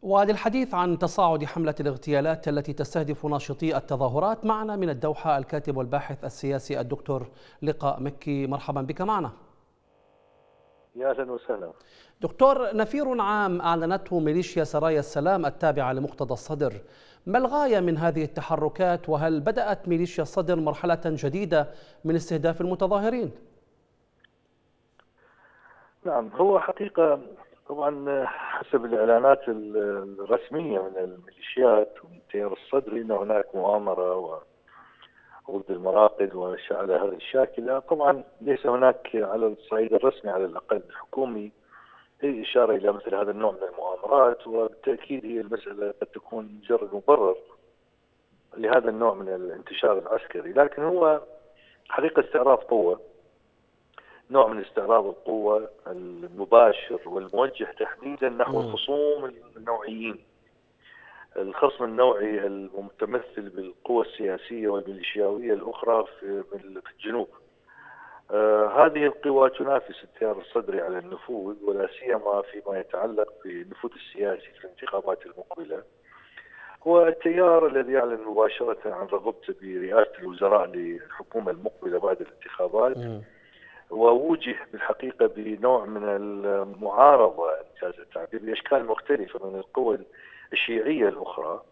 وللحديث عن تصاعد حملة الاغتيالات التي تستهدف ناشطي التظاهرات، معنا من الدوحة الكاتب والباحث السياسي الدكتور لقاء مكي. مرحبا بك معنا. يا اهلا وسهلا. دكتور، نفير عام أعلنته ميليشيا سرايا السلام التابعة لمقتدى الصدر، ما الغاية من هذه التحركات؟ وهل بدأت ميليشيا الصدر مرحلة جديدة من استهداف المتظاهرين؟ نعم، هو حقيقة طبعا حسب الإعلانات الرسمية من الميليشيات ومن التيار الصدري أن هناك مؤامرة ضد المراقد وأشياء على هذه الشاكلة. طبعا ليس هناك على الصعيد الرسمي على الأقل الحكومي أي إشارة إلى مثل هذا النوع من المؤامرات، وبالتأكيد هي المسألة قد تكون مجرد مبرر لهذا النوع من الانتشار العسكري، لكن هو حقيقة استعراض قوة، نوع من استعراض القوة المباشر والموجه تحديدا نحو الخصوم النوعيين. الخصم النوعي المتمثل بالقوى السياسية والميليشياوية الأخرى في الجنوب. هذه القوى تنافس التيار الصدري على النفوذ، ولا سيما فيما يتعلق بالنفوذ السياسي في الانتخابات المقبلة. هو التيار الذي يعلن مباشرة عن رغبته برئاسة الوزراء للحكومة المقبلة بعد الانتخابات، ووجه بالحقيقة بنوع من المعارضة إنجاز التعبير بأشكال مختلفة من القوى الشيعية الأخرى.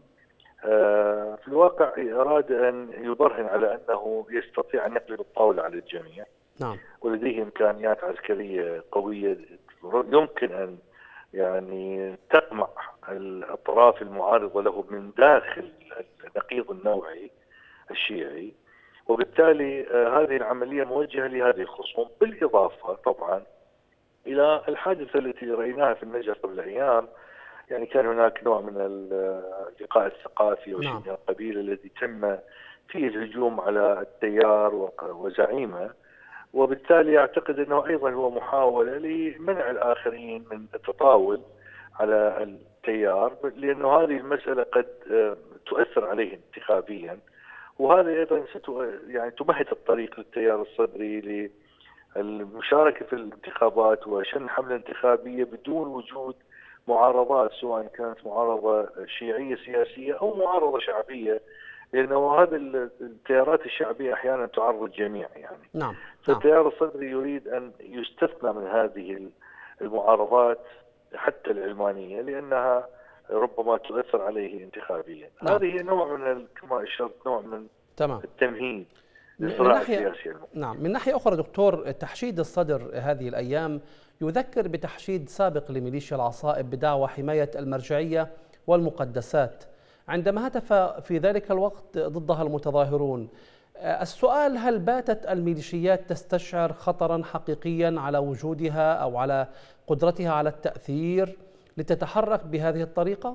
في الواقع أراد أن يبرهن على أنه يستطيع أن يقلب الطاولة على الجميع. نعم. ولديه إمكانيات عسكرية قوية يمكن أن يعني تقمع الأطراف المعارضة له من داخل النقيض النوعي الشيعي، وبالتالي هذه العملية موجهة لهذه الخصوم، بالإضافة طبعا إلى الحادثة التي رأيناها في النجف قبل أيام. يعني كان هناك نوع من اللقاء الثقافي أو شيء من القبيل الذي تم فيه الهجوم على التيار وزعيمه، وبالتالي أعتقد أنه أيضا هو محاولة لمنع الآخرين من التطاول على التيار، لأنه هذه المسألة قد تؤثر عليه انتخابيا، وهذا أيضا يعني تمهد الطريق للتيار الصدري للمشاركة في الانتخابات وشن حملة انتخابية بدون وجود معارضات، سواء كانت معارضة شيعية سياسية أو معارضة شعبية، لأنه هذا التيارات الشعبية أحيانا تعرض الجميع يعني. نعم. فالتيار الصدري يريد أن يستثنى من هذه المعارضات حتى العلمانية، لأنها ربما تؤثر عليه انتخابيا. هذه نوع من كما أشرت نوع من التمهيد للصراع السياسي. من ناحية أخرى دكتور، تحشيد الصدر هذه الأيام يذكر بتحشيد سابق لميليشيا العصائب بدعوى حماية المرجعية والمقدسات، عندما هتف في ذلك الوقت ضدها المتظاهرون. السؤال: هل باتت الميليشيات تستشعر خطرا حقيقيا على وجودها أو على قدرتها على التأثير لتتحرك بهذه الطريقة؟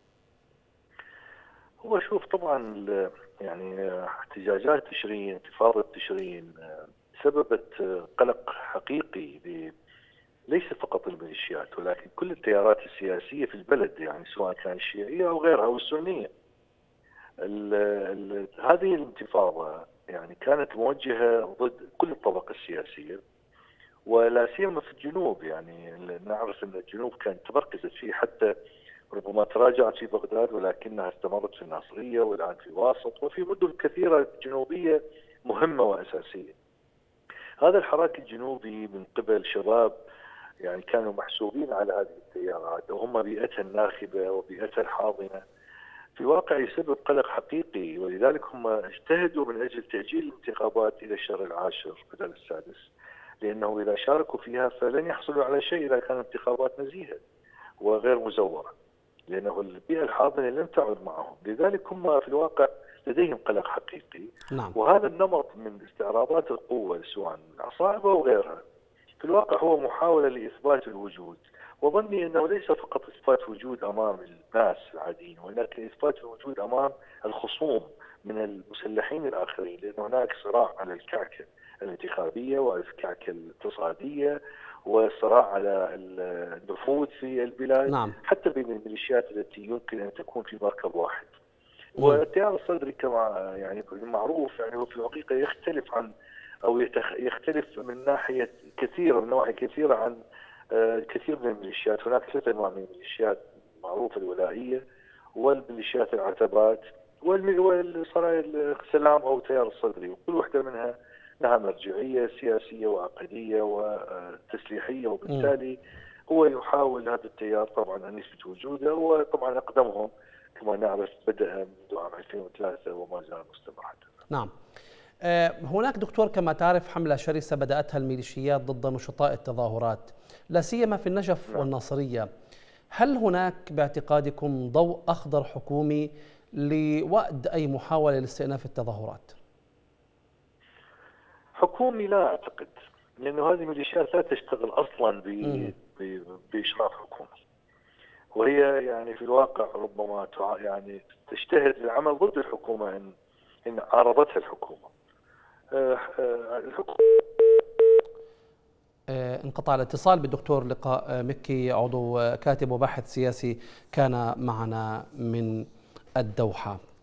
هو شوف، طبعا يعني احتجاجات تشرين، انتفاضة تشرين سببت قلق حقيقي ليس فقط الميليشيات ولكن كل التيارات السياسية في البلد، يعني سواء كان الشيعية أو غيرها أو السنية. هذه الانتفاضة يعني كانت موجهة ضد كل الطبقة السياسية، ولا سيما في الجنوب. يعني نعرف أن الجنوب كانت تمركزت فيه، حتى ربما تراجعت في بغداد ولكنها استمرت في الناصرية والآن في واسط وفي مدن كثيرة جنوبية مهمة وأساسية. هذا الحراك الجنوبي من قبل شباب يعني كانوا محسوبين على هذه التيارات وهم بيئتها الناخبة وبيئتها الحاضنة، في الواقع يسبب قلق حقيقي، ولذلك هم اجتهدوا من أجل تأجيل الانتخابات إلى الشهر العاشر بدل السادس، لأنه إذا شاركوا فيها فلن يحصلوا على شيء إذا كانت انتخابات نزيهة وغير مزورة، لأنه البيئة الحاضنة لم تعد معهم. لذلك هم في الواقع لديهم قلق حقيقي. نعم. وهذا النمط من استعراضات القوة سواء العصائب أو غيرها في الواقع هو محاولة لإثبات الوجود، وظني أنه ليس فقط إثبات وجود أمام الناس العاديين، ولكن إثبات الوجود أمام الخصوم من المسلحين الآخرين، لأن هناك صراع على الكعكة الانتخابية والكعكة الاقتصادية وصراع على النفوذ في البلاد. نعم. حتى بين الميليشيات التي يمكن أن تكون في مركب واحد. والتيار الصدري كما يعني معروف يعني هو في الحقيقة يختلف عن أو يختلف من ناحية كثيرة، من نواحي كثيرة عن كثير من الميليشيات. هناك 3 أنواع من الميليشيات المعروفة الولائية والميليشيات العتبات والسرايا السلام أو التيار الصدري، وكل واحدة منها لها مرجعية سياسية وعقدية وتسليحية، وبالتالي هو يحاول هذا التيار طبعا أن يثبت وجوده، وطبعا أقدمهم كما نعرف بدأ منذ عام 2003 وما زال مستمر حتى. نعم. هناك دكتور كما تعرف حملة شرسة بدأتها الميليشيات ضد نشطاء التظاهرات لا سيما في النجف والناصرية. هل هناك باعتقادكم ضوء أخضر حكومي لوأد أي محاولة لاستئناف التظاهرات؟ حكومي لا أعتقد، لأنه هذه الميليشيات لا تشتغل أصلا بإشراف حكومي، وهي يعني في الواقع ربما يعني تجتهد للعمل ضد الحكومة إن عارضتها الحكومة. انقطع الاتصال بالدكتور لقاء مكي، عضو كاتب وباحث سياسي كان معنا من الدوحة.